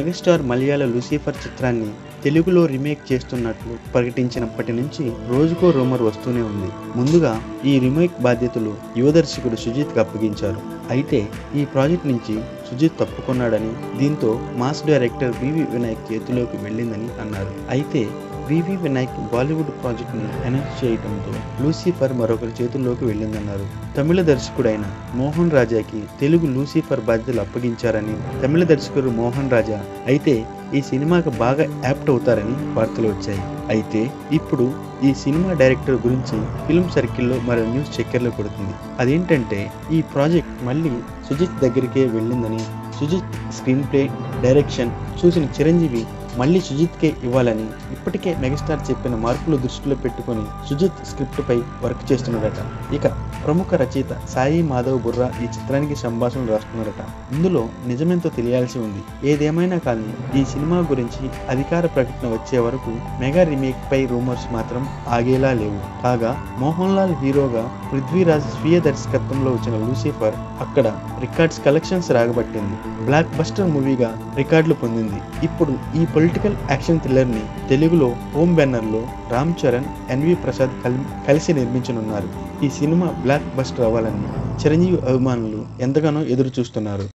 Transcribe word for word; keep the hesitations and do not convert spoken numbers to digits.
Megastar మలయాళ Lucifer చిత్రాన్ని తెలుగులో remake చేస్తున్నట్లు ప్రకటించినప్పటి నుంచి రోజుకో రూమర్ వస్తూనే ఉంది. ముందుగా ఈ రీమేక్ బాధ్యతలు యువ దర్శకుడు సుజిత్కి అప్పగించారు. అయితే ఈ ప్రాజెక్ట్ నుంచి సుజిత్ తప్పుకున్నాడని, దీంతో మాస్ డైరెక్టర్ వివి వినాయక్ చేతిలోకి వెళ్ళిందని అన్నారు. అయితే వివి వినాయక్ బాలీవుడ్ ప్రాజెక్ట్ని అనౌన్స్ చేయడంతో లూసిఫర్ మరొకరి చేతుల్లోకి వెళ్ళిందన్నారు. తమిళ దర్శకుడైన మోహన్ రాజాకి తెలుగు లూసిఫర్ బాధ్యతలు అప్పగించారని తమిళ దర్శకుడు మోహన్ రాజా అయితే ఈ సినిమాకి బాగా యాప్ట్ అవుతారని వార్తలు వచ్చాయి. అయితే ఇప్పుడు ఈ సినిమా డైరెక్టర్ గురించి ఫిల్మ్ సర్కిల్లో మరో న్యూస్ చక్కెర్లు కొడుతుంది. అదేంటంటే ఈ ప్రాజెక్ట్ మళ్ళీ సుజిత్ దగ్గరికే వెళ్ళిందని, సుజిత్ స్క్రీన్ ప్లే, డైరెక్షన్ చూసిన చిరంజీవి మళ్ళీ సుజిత్కే ఇవ్వాలని ఇప్పటికే మెగాస్టార్ చెప్పిన మార్పులు దృష్టిలో పెట్టుకుని సుజిత్ స్క్రిప్ట్ పై వర్క్ చేస్తున్నాడట. ఇక ప్రముఖ రచయిత సాయి మాధవ్ బుర్రా ఈ చిత్రానికి సంభాషణలు రాస్తున్నాడట. ఇందులో నిజమెంతో తెలియాల్సి ఉంది. ఏదేమైనా కానీ ఈ సినిమా గురించి అధికార ప్రకటన వచ్చే వరకు మెగా రీమేక్ పై రూమర్స్ మాత్రం ఆగేలా లేవు. కాగా మోహన్ లాల్ హీరోగా పృథ్వీరాజ్ స్వీయ దర్శకత్వంలో వచ్చిన లూసిఫర్ అక్కడ రికార్డ్స్ కలెక్షన్స్ రాగబట్టింది. బ్లాక్ బస్టర్ మూవీగా రికార్డులు పొందింది. ఇప్పుడు ఈ పొలిటికల్ యాక్షన్ థ్రిల్లర్ ని తెలుగులో హోమ్ బ్యానర్ లో రామ్ చరణ్, ఎన్వి ప్రసాద్ కలిసి నిర్మించనున్నారు. ఈ సినిమా బ్లాక్ బస్టర్ అవ్వాలని చిరంజీవి అభిమానులు ఎంతగానో ఎదురు చూస్తున్నారు.